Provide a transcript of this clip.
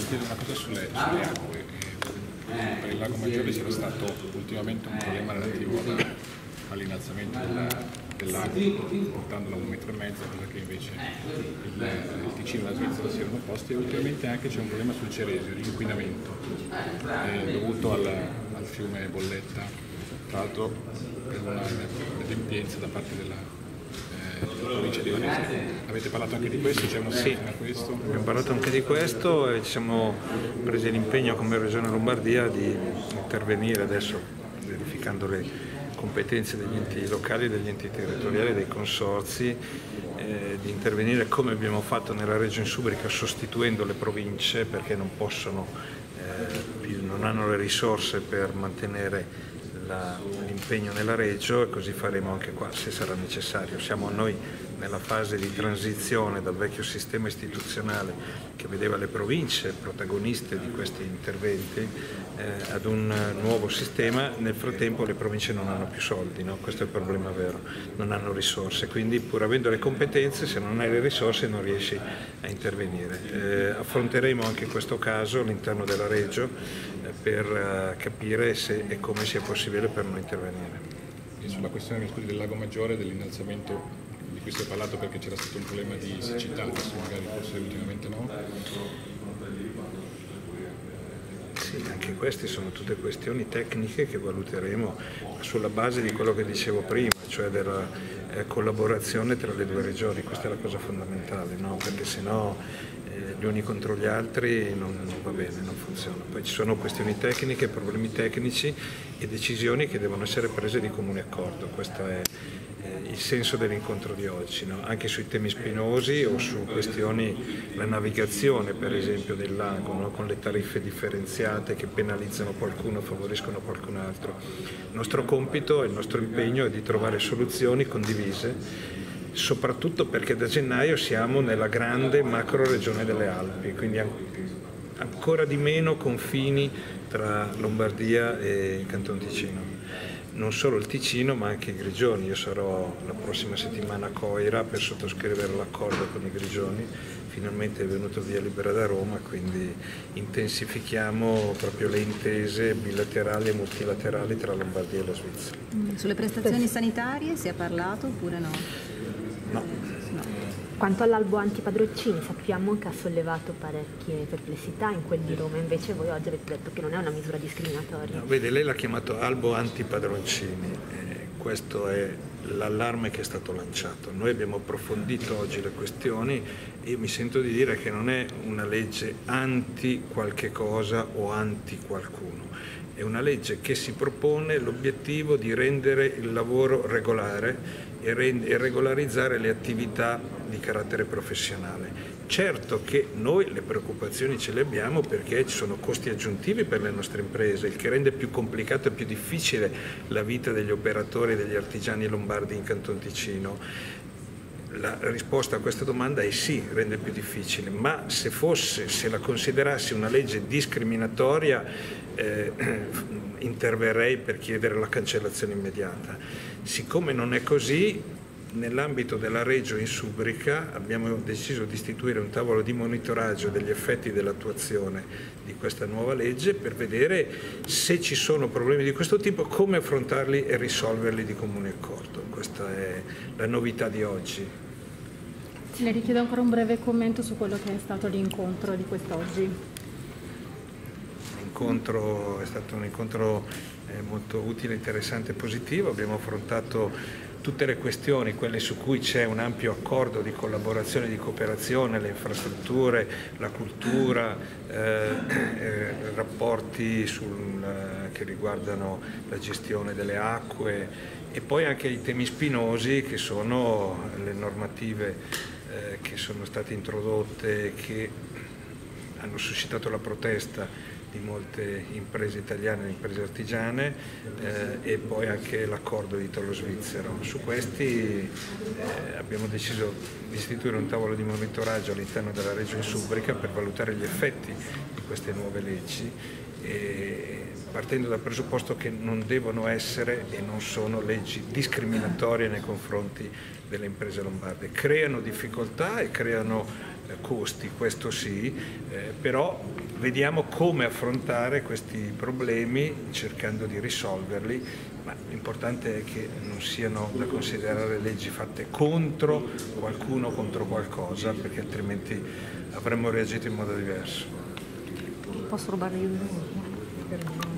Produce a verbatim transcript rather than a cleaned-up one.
chiedere una cosa sulle, sulle acque. Eh, per il Lago Maggiore c'era stato ultimamente un problema relativo all'innalzamento del, del lago, portandolo a un metro e mezzo, cosa che invece il, il Ticino e la Svizzera si erano opposti, e ultimamente anche c'è un problema sul Ceresio di inquinamento eh, dovuto al, al fiume Bolletta, tra l'altro per una inadempienza da parte della provincia di Venezia. Avete parlato anche di questo? C'è una sì, a questo? Abbiamo parlato anche di questo e ci siamo presi l'impegno come Regione Lombardia di intervenire adesso, verificando le competenze degli enti locali, degli enti territoriali, dei consorzi, eh, di intervenire come abbiamo fatto nella Regione Subrica, sostituendo le province perché non possono, eh, più, non hanno le risorse per mantenere l'impegno nella Regio, e così faremo anche qua se sarà necessario. Siamo noi nella fase di transizione dal vecchio sistema istituzionale che vedeva le province protagoniste di questi interventi eh, ad un nuovo sistema. Nel frattempo le province non hanno più soldi, no? Questo è il problema vero, non hanno risorse, quindi pur avendo le competenze, se non hai le risorse non riesci a intervenire. Eh, affronteremo anche questo caso all'interno della Regio eh, per uh, capire se e come sia possibile per non intervenire. E sulla questione scusi, del Lago Maggiore, dell'innalzamento di cui si è parlato perché c'era stato un problema di siccità, adesso magari forse ultimamente no? Sì, anche queste sono tutte questioni tecniche che valuteremo sulla base di quello che dicevo prima, cioè della eh, collaborazione tra le due regioni. Questa è la cosa fondamentale, no? Perché sennò eh, gli uni contro gli altri non, non va bene, non funziona. Poi ci sono questioni tecniche, problemi tecnici e decisioni che devono essere prese di comune accordo. Questo è il senso dell'incontro di oggi, no? Anche sui temi spinosi o su questioni, la navigazione per esempio del lago, no? Con le tariffe differenziate che penalizzano qualcuno, favoriscono qualcun altro. Il nostro compito e il nostro impegno è di trovare soluzioni condivise, soprattutto perché da gennaio siamo nella grande macro regione delle Alpi, quindi ancora di meno confini tra Lombardia e Canton Ticino. Non solo il Ticino ma anche i Grigioni. Io sarò la prossima settimana a Coira per sottoscrivere l'accordo con i Grigioni, finalmente è venuto via libera da Roma, quindi intensifichiamo proprio le intese bilaterali e multilaterali tra Lombardia e la Svizzera. Sulle prestazioni sanitarie si è parlato oppure no? No. no. Quanto all'albo antipadroncini, sappiamo che ha sollevato parecchie perplessità in quel di Roma, invece voi oggi avete detto che non è una misura discriminatoria. No, vede, lei l'ha chiamato albo antipadroncini, eh, questo è l'allarme che è stato lanciato. Noi abbiamo approfondito oggi le questioni e mi sento di dire che non è una legge anti qualche cosa o anti qualcuno, è una legge che si propone l'obiettivo di rendere il lavoro regolare e regolarizzare le attività di carattere professionale. Certo che noi le preoccupazioni ce le abbiamo perché ci sono costi aggiuntivi per le nostre imprese, il che rende più complicata e più difficile la vita degli operatori e degli artigiani lombardi in Canton Ticino. La risposta a questa domanda è sì, rende più difficile, ma se fosse, se la considerassi una legge discriminatoria, eh, interverrei per chiedere la cancellazione immediata. Siccome non è così, nell'ambito della Regio in Subrica abbiamo deciso di istituire un tavolo di monitoraggio degli effetti dell'attuazione di questa nuova legge per vedere se ci sono problemi di questo tipo, come affrontarli e risolverli di comune accordo. Questa è la novità di oggi. Le richiedo ancora un breve commento su quello che è stato l'incontro di quest'oggi. L'incontro è stato un incontro eh, molto utile, interessante e positivo. Abbiamo affrontato tutte le questioni, quelle su cui c'è un ampio accordo di collaborazione e di cooperazione, le infrastrutture, la cultura, eh, eh, rapporti sul, eh, che riguardano la gestione delle acque e poi anche i temi spinosi che sono le normative eh, che sono state introdotte che hanno suscitato la protesta di molte imprese italiane e imprese artigiane eh, e poi anche l'accordo italo-svizzero. Su questi eh, abbiamo deciso di istituire un tavolo di monitoraggio all'interno della Regione Subrica per valutare gli effetti di queste nuove leggi, e partendo dal presupposto che non devono essere e non sono leggi discriminatorie nei confronti delle imprese lombarde. Creano difficoltà e creano eh, costi, questo sì, eh, però vediamo come affrontare questi problemi cercando di risolverli, ma l'importante è che non siano da considerare leggi fatte contro qualcuno, contro qualcosa, perché altrimenti avremmo reagito in modo diverso. Posso rubare io?